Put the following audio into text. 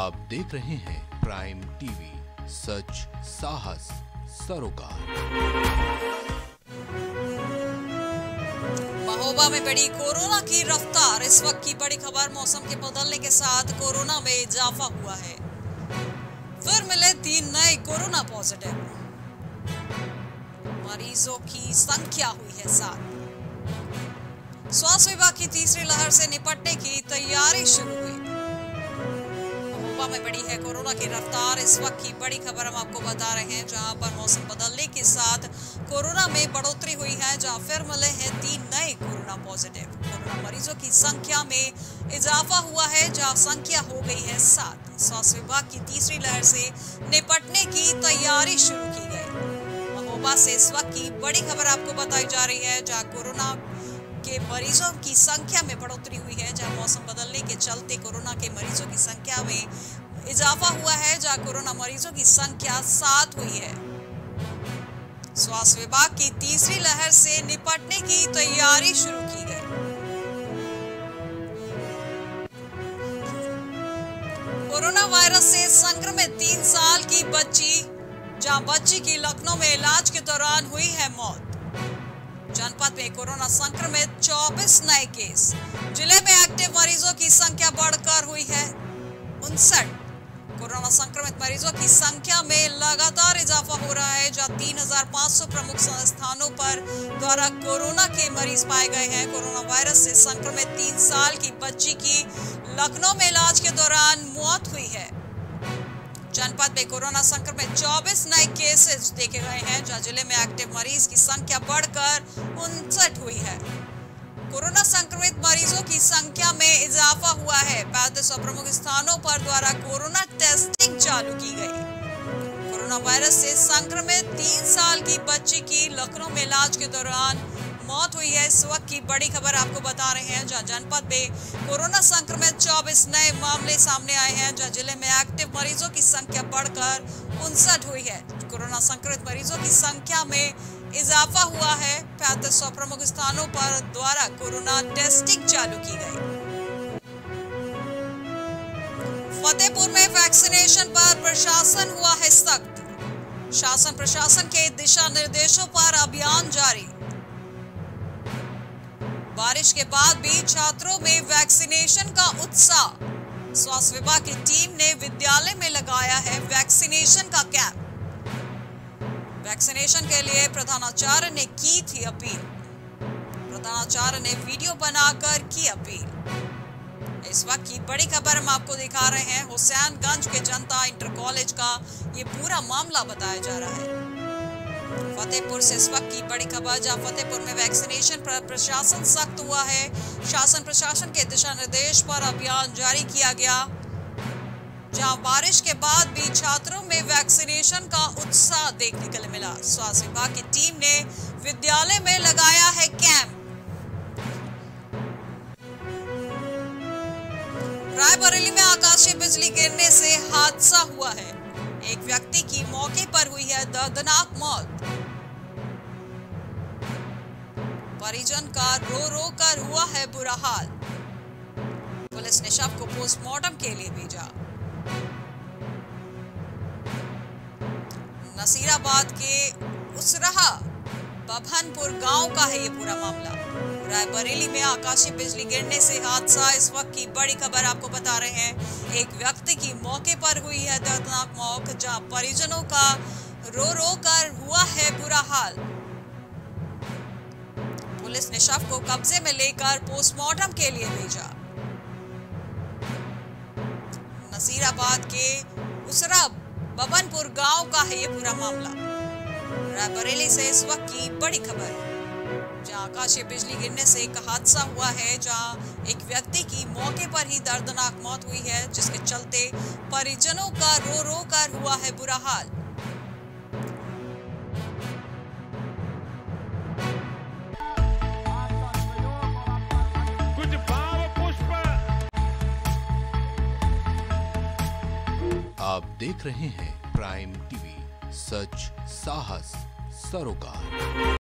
आप देख रहे हैं प्राइम टीवी, सच साहस सरोकार। महोबा में बढ़ी कोरोना की रफ्तार। इस वक्त की बड़ी खबर, मौसम के बदलने के साथ कोरोना में इजाफा हुआ है। फिर मिले 3 नए कोरोना पॉजिटिव। मरीजों की संख्या हुई है 7। स्वास्थ्य विभाग की तीसरी लहर से निपटने की तैयारी शुरू हुई। महोबा में बढ़ी है कोरोना की रफ्तार। इस वक्त की बड़ी खबर हम आपको बता रहे हैं, जहां पर मौसम बदलने के साथ कोरोना में बढ़ोतरी हुई है, जहां फिर मिले हैं 3 नए कोरोना पॉजिटिव। कोरोना मरीजों की संख्या में इजाफा हुआ है, जहां संख्या हो गई है 7। स्वास्थ्य विभाग की तीसरी लहर से निपटने की तैयारी शुरू की गई। महोबा से इस वक्त की बड़ी खबर आपको बताई जा रही है, जहां कोरोना के मरीजों की संख्या में बढ़ोतरी हुई है, जहां मौसम बदलने के चलते कोरोना के मरीजों की संख्या में इजाफा हुआ है, जहां कोरोना मरीजों की संख्या 7 हुई है। स्वास्थ्य विभाग की तीसरी लहर से निपटने की तैयारी शुरू की गई। कोरोना वायरस से संक्रमित 3 साल की बच्ची, जहां बच्ची की लखनऊ में इलाज के दौरान हुई है मौत। जनपद में कोरोना संक्रमित 24 नए केस। जिले में एक्टिव मरीजों की संख्या बढ़कर हुई है 59। कोरोना संक्रमित मरीजों की संख्या में लगातार इजाफा हो रहा है, जहां 3500 प्रमुख संस्थानों पर द्वारा कोरोना के मरीज पाए गए हैं। कोरोना वायरस से संक्रमित 3 साल की बच्ची की लखनऊ में इलाज के दौरान मौत हुई है। जनपद में कोरोना संक्रमित 24 नए केसेस देखे गए हैं, जहां जिले में एक्टिव मरीज की संख्या बढ़कर 59 हुई है। कोरोना संक्रमित मरीजों की संख्या में इजाफा हुआ है। 3500 प्रमुख स्थानों पर द्वारा कोरोना टेस्टिंग चालू की गई। कोरोना वायरस से संक्रमित 3 साल की बच्ची की लखनऊ में इलाज के दौरान मौत हुई है। इस वक्त की बड़ी खबर आपको बता रहे हैं, जहां जनपद में कोरोना संक्रमित 24 नए मामले सामने आए हैं, जहां जिले में एक्टिव मरीजों की संख्या बढ़कर 59 हुई है। कोरोना संक्रमित मरीजों की संख्या में इजाफा हुआ है। 3500 प्रमुख स्थानों पर द्वारा कोरोना टेस्टिंग चालू की गई। फतेहपुर में वैक्सीनेशन पर प्रशासन हुआ है सख्त। शासन प्रशासन के दिशा निर्देशों पर अभियान जारी। बारिश के बाद भी छात्रों में वैक्सीनेशन का उत्साह। स्वास्थ्य विभाग की टीम ने विद्यालय में लगाया है वैक्सीनेशन का कैंप। वैक्सीनेशन के लिए प्रधानाचार्य ने की थी अपील। प्रधानाचार्य ने वीडियो बनाकर की अपील। इस वक्त की बड़ी खबर हम आपको दिखा रहे हैं, हुसैनगंज के जनता इंटर कॉलेज का ये पूरा मामला बताया जा रहा है। फतेहपुर से इस वक्त की बड़ी खबर, जहां फतेहपुर में वैक्सीनेशन पर प्रशासन सख्त हुआ है। शासन प्रशासन के दिशा निर्देश पर अभियान जारी किया गया, जहां बारिश के बाद भी छात्रों में वैक्सीनेशन का उत्साह देखने के लिए मिला। स्वास्थ्य विभाग की टीम ने विद्यालय में लगाया है कैंप। रायबरेली में आकाशीय बिजली गिरने से हादसा हुआ है। एक व्यक्ति की मौके पर हुई है दर्दनाक मौत। परिजन का रो रो कर हुआ है बुरा हाल। पुलिस ने शव को पोस्टमार्टम के लिए भेजा। नसीराबाद के उसराहा बभनपुर गांव का है ये पूरा मामला। रायबरेली में आकाशीय बिजली गिरने से हादसा। इस वक्त की बड़ी खबर आपको बता रहे हैं, एक व्यक्ति की मौके पर हुई है दर्दनाक मौत, जहां परिजनों का रो रो कर हुआ है बुरा हाल। पुलिस ने शव को कब्जे में लेकर पोस्टमार्टम के लिए भेजा। नसीराबाद के उसरा बभनपुर गांव का है ये पूरा मामला। रायबरेली से इस वक्त की बड़ी खबर, जहां आकाशीय बिजली गिरने से एक हादसा हुआ है, जहां एक व्यक्ति की मौके पर ही दर्दनाक मौत हुई है, जिसके चलते परिजनों का रो रो कर हुआ है बुरा हाल। आप देख रहे हैं प्राइम टीवी, सच साहस सरोकार।